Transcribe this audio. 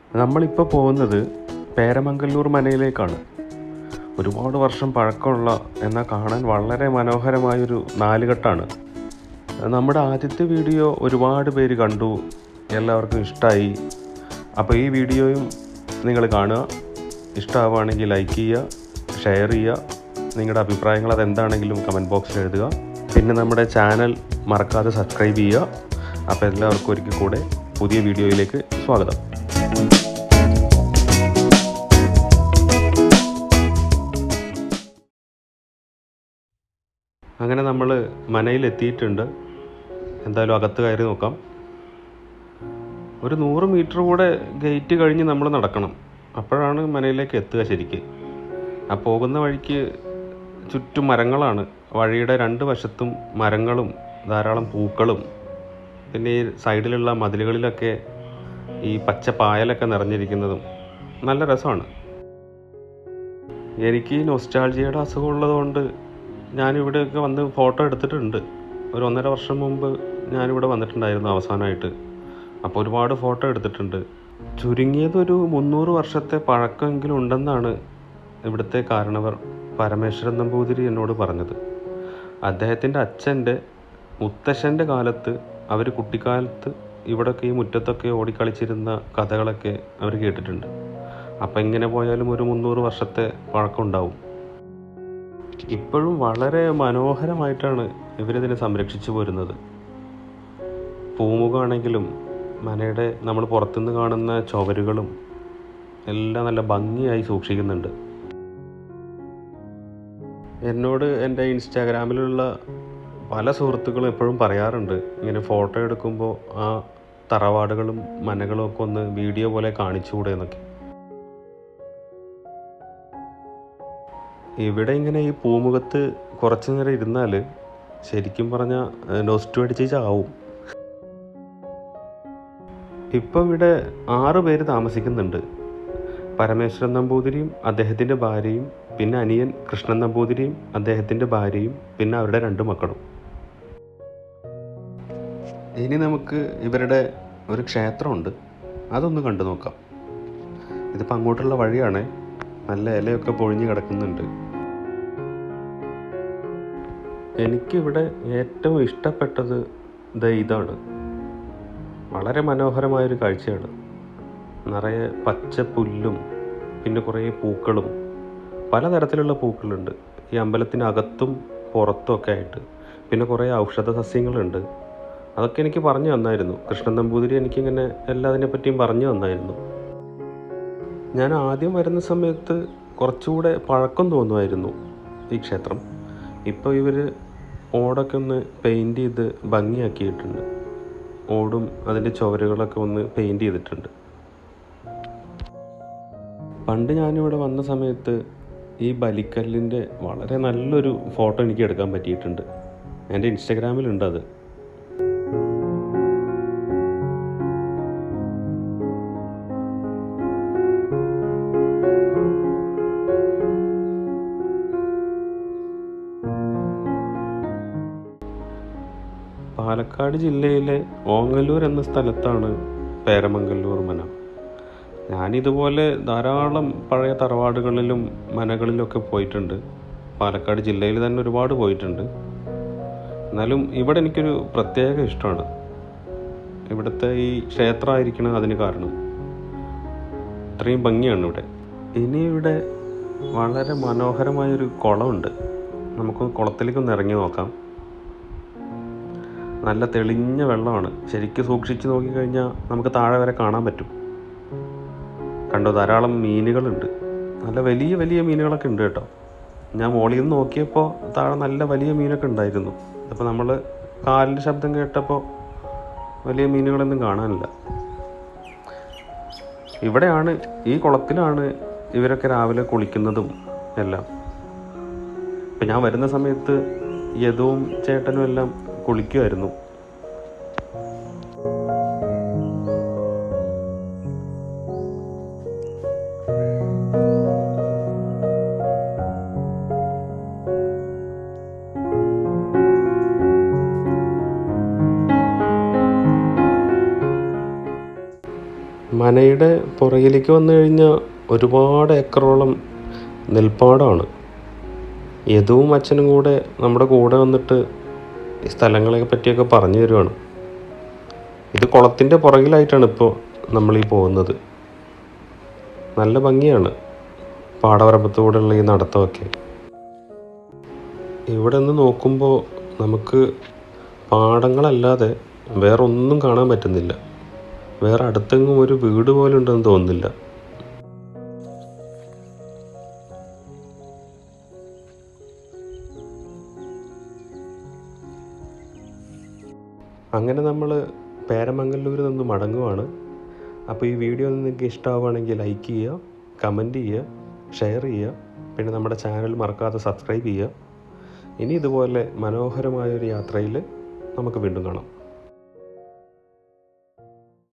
നമ്മളിപ്പോൾ പോകുന്നത് പേരമംഗല്ലൂർ മനയിലേക്കാണ്. ഒരുപാട് വർഷം പഴക്കമുള്ള എന്നാൽ കാണാൻ വളരെ മനോഹരമായൊരു നാലുകെട്ടാണ്. നമ്മുടെ ആദ്യത്തെ വീഡിയോ ഒരുപാട് പേര് കണ്ടു, എല്ലാവർക്കും ഇഷ്ടമായി. അപ്പോൾ ഈ വീഡിയോയും നിങ്ങൾ കാണുക. ഇഷ്ടമാവുകയാണെങ്കിൽ ലൈക്ക് ചെയ്യുക, ഷെയർ ചെയ്യുക. നിങ്ങളുടെ അഭിപ്രായങ്ങൾ അതെന്താണെങ്കിലും കമൻറ്റ് ബോക്സിൽ എഴുതുക. പിന്നെ നമ്മുടെ ചാനൽ മറക്കാതെ സബ്സ്ക്രൈബ് ചെയ്യുക. അപ്പോൾ എല്ലാവർക്കും ഒരിക്കൽ കൂടെ പുതിയ വീഡിയോയിലേക്ക് സ്വാഗതം. അങ്ങനെ നമ്മൾ മനയിലെത്തിയിട്ടുണ്ട്. എന്തായാലും അകത്ത് കയറി നോക്കാം. ഒരു 100 മീറ്റർ കൂടെ ഗേറ്റ് കഴിഞ്ഞ് നമ്മൾ നടക്കണം, അപ്പോഴാണ് മനയിലേക്ക് എത്തുക ശരിക്ക്. ആ പോകുന്ന വഴിക്ക് ചുറ്റും മരങ്ങളാണ്. വഴിയുടെ 2 വശത്തും മരങ്ങളും ധാരാളം പൂക്കളും, പിന്നെ ഈ സൈഡിലുള്ള മതിലുകളിലൊക്കെ ഈ പച്ച പായലൊക്കെ നിറഞ്ഞിരിക്കുന്നതും നല്ല രസമാണ്. എനിക്ക് ഈ നൊസ്റ്റാൾജിയയുടെ അസുഖമുള്ളതുകൊണ്ട് ഞാനിവിടെയൊക്കെ വന്ന് ഫോട്ടോ എടുത്തിട്ടുണ്ട്. ഒരു 1.5 വർഷം മുമ്പ് ഞാനിവിടെ വന്നിട്ടുണ്ടായിരുന്നു അവസാനമായിട്ട്. അപ്പോൾ ഒരുപാട് ഫോട്ടോ എടുത്തിട്ടുണ്ട്. ചുരുങ്ങിയതൊരു 300 വർഷത്തെ പഴക്കമെങ്കിലും ഉണ്ടെന്നാണ് ഇവിടുത്തെ കാരണവർ പരമേശ്വരൻ നമ്പൂതിരി എന്നോട് പറഞ്ഞത്. അദ്ദേഹത്തിൻ്റെ അച്ഛൻ്റെ മുത്തശ്ശൻ്റെ കാലത്ത് അവർ കുട്ടിക്കാലത്ത് ഇവിടെയൊക്കെ ഈ മുറ്റത്തൊക്കെ ഓടിക്കളിച്ചിരുന്ന കഥകളൊക്കെ അവർ കേട്ടിട്ടുണ്ട്. അപ്പം ഇങ്ങനെ പോയാലും ഒരു 300 വർഷത്തെ പഴക്കം ഉണ്ടാവും. ഇപ്പോഴും വളരെ മനോഹരമായിട്ടാണ് ഇവരിതിനെ സംരക്ഷിച്ചു പോരുന്നത്. പൂമുഖമാണെങ്കിലും മനയുടെ നമ്മൾ പുറത്തുനിന്ന് കാണുന്ന ചുവരുകളും എല്ലാം നല്ല ഭംഗിയായി സൂക്ഷിക്കുന്നുണ്ട്. എന്നോട് എൻ്റെ ഇൻസ്റ്റാഗ്രാമിലുള്ള പല സുഹൃത്തുക്കളും എപ്പോഴും പറയാറുണ്ട്, ഇങ്ങനെ ഫോട്ടോ എടുക്കുമ്പോൾ ആ തറവാടുകളും മനകളും ഒക്കെ ഒന്ന് വീഡിയോ പോലെ കാണിച്ചുകൂടെ എന്നൊക്കെ. ഇവിടെ ഇങ്ങനെ ഈ പൂമുഖത്ത് കുറച്ച് നേരം ഇരുന്നാൽ ശരിക്കും പറഞ്ഞാൽ നൊസ്റ്റു അടിച്ച് ചാവും. ഇപ്പോൾ ഇവിടെ 6 പേര് താമസിക്കുന്നുണ്ട്. പരമേശ്വരൻ നമ്പൂതിരിയും അദ്ദേഹത്തിൻ്റെ ഭാര്യയും, പിന്നെ അനിയൻ കൃഷ്ണൻ നമ്പൂതിരിയും അദ്ദേഹത്തിൻ്റെ ഭാര്യയും, പിന്നെ അവരുടെ 2 മക്കളും. ഇനി നമുക്ക് ഇവരുടെ ഒരു ക്ഷേത്രമുണ്ട്, അതൊന്ന് കണ്ടു നോക്കാം. ഇതിപ്പോൾ അങ്ങോട്ടുള്ള വഴിയാണ്. നല്ല ഇലയൊക്കെ പൊഴിഞ്ഞ് കിടക്കുന്നുണ്ട്. എനിക്കിവിടെ ഏറ്റവും ഇഷ്ടപ്പെട്ടത് ഇതാണ്. വളരെ മനോഹരമായൊരു കാഴ്ചയാണ്. നിറയെ പച്ച പുല്ലും പിന്നെ കുറേ പൂക്കളും, പലതരത്തിലുള്ള പൂക്കളുണ്ട് ഈ അമ്പലത്തിനകത്തും പുറത്തും ഒക്കെ ആയിട്ട്. പിന്നെ കുറേ ഔഷധ സസ്യങ്ങളുണ്ട്. അതൊക്കെ എനിക്ക് പറഞ്ഞു തന്നായിരുന്നു കൃഷ്ണൻ നമ്പൂതിരി. എനിക്കിങ്ങനെ എല്ലാതിനെ പറ്റിയും പറഞ്ഞു തന്നായിരുന്നു. ഞാൻ ആദ്യം വരുന്ന സമയത്ത് കുറച്ചുകൂടെ പഴക്കം തോന്നുമായിരുന്നു ഈ ക്ഷേത്രം. ഇപ്പോൾ ഇവർ ഓടൊക്കെ ഒന്ന് പെയിൻറ്റ് ചെയ്ത് ഭംഗിയാക്കിയിട്ടുണ്ട്. ഓടും അതിൻ്റെ ചുവരുകളൊക്കെ ഒന്ന് പെയിൻറ്റ് ചെയ്തിട്ടുണ്ട്. പണ്ട് ഞാനിവിടെ വന്ന സമയത്ത് ഈ ബലിക്കല്ലിൻ്റെ വളരെ നല്ലൊരു ഫോട്ടോ എനിക്ക് എടുക്കാൻ പറ്റിയിട്ടുണ്ട്. എൻ്റെ ഇൻസ്റ്റഗ്രാമിലുണ്ട് അത്. പാലക്കാട് ജില്ലയിലെ ഓങ്ങല്ലൂർ എന്ന സ്ഥലത്താണ് പേരമംഗല്ലൂർ മന. ഞാനിതുപോലെ ധാരാളം പഴയ തറവാടുകളിലും മനകളിലൊക്കെ പോയിട്ടുണ്ട്. പാലക്കാട് ജില്ലയിൽ തന്നെ ഒരുപാട് പോയിട്ടുണ്ട്. എന്നാലും ഇവിടെ എനിക്കൊരു പ്രത്യേക ഇഷ്ടമാണ്. ഇവിടുത്തെ ഈ ക്ഷേത്രമായിരിക്കണം അതിന് കാരണം. ഇത്രയും ഭംഗിയാണ് ഇവിടെ. ഇനി ഇവിടെ വളരെ മനോഹരമായൊരു കുളമുണ്ട്. നമുക്ക് കുളത്തിലേക്കൊന്ന് ഇറങ്ങി നോക്കാം. നല്ല തെളിഞ്ഞ വെള്ളമാണ്. ശരിക്കും സൂക്ഷിച്ച് നോക്കിക്കഴിഞ്ഞാൽ നമുക്ക് താഴെ വരെ കാണാൻ പറ്റും. കണ്ടോ, ധാരാളം മീനുകളുണ്ട്. നല്ല വലിയ വലിയ മീനുകളൊക്കെ ഉണ്ട് കേട്ടോ. ഞാൻ മുകളിൽ നിന്ന് നോക്കിയപ്പോൾ താഴെ നല്ല വലിയ മീനൊക്കെ ഉണ്ടായിരുന്നു. അപ്പോൾ നമ്മൾ കാലിൻ്റെ ശബ്ദം കേട്ടപ്പോൾ വലിയ മീനുകളൊന്നും കാണാനില്ല. ഇവിടെയാണ്, ഈ കുളത്തിലാണ് ഇവരൊക്കെ രാവിലെ കുളിക്കുന്നതും എല്ലാം. ഇപ്പം ഞാൻ വരുന്ന സമയത്ത് യദുവും ചേട്ടനും എല്ലാം കുളിക്കുമായിരുന്നു. മനയുടെ പുറകിലേക്ക് വന്നു കഴിഞ്ഞാൽ ഒരുപാട് ഏക്കറോളം നെൽപ്പാടമാണ്. യദുവും അച്ഛനും കൂടെ നമ്മുടെ കൂടെ വന്നിട്ട് ഈ സ്ഥലങ്ങളെ പറ്റിയൊക്കെ പറഞ്ഞു തരുവാണ്. ഇത് കുളത്തിൻ്റെ പുറകിലായിട്ടാണ് ഇപ്പോൾ നമ്മളീ പോകുന്നത്. നല്ല ഭംഗിയാണ് പാടവരമ്പത്തൂടെയുള്ള ഈ നടത്തമൊക്കെ. ഇവിടെ നിന്ന് നോക്കുമ്പോൾ നമുക്ക് പാടങ്ങളല്ലാതെ വേറെ ഒന്നും കാണാൻ പറ്റുന്നില്ല. വേറെ അടുത്തെങ്ങും ഒരു വീട് പോലും ഉണ്ടെന്ന് തോന്നുന്നില്ല. അങ്ങനെ നമ്മൾ പേരമംഗല്ലൂരിൽ നിന്ന് മടങ്ങുവാണ്. അപ്പോൾ ഈ വീഡിയോ നിങ്ങൾക്ക് ഇഷ്ടമാവുകയാണെങ്കിൽ ലൈക്ക് ചെയ്യുക, കമൻറ്റ് ചെയ്യുക, ഷെയർ ചെയ്യുക. പിന്നെ നമ്മുടെ ചാനൽ മറക്കാതെ സബ്സ്ക്രൈബ് ചെയ്യുക. ഇനി ഇതുപോലെ മനോഹരമായൊരു യാത്രയിൽ നമുക്ക് വീണ്ടും കാണാം.